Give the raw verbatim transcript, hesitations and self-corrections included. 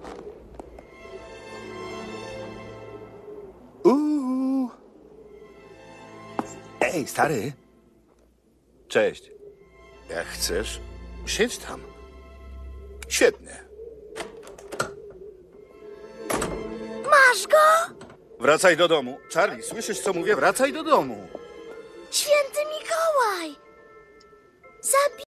Uuu. Ej, stary. Cześć. Jak chcesz, siedź tam. Świetnie. Masz go? Wracaj do domu. Charlie, słyszysz, co mówię? Wracaj do domu. Święty Mikołaj! Zabi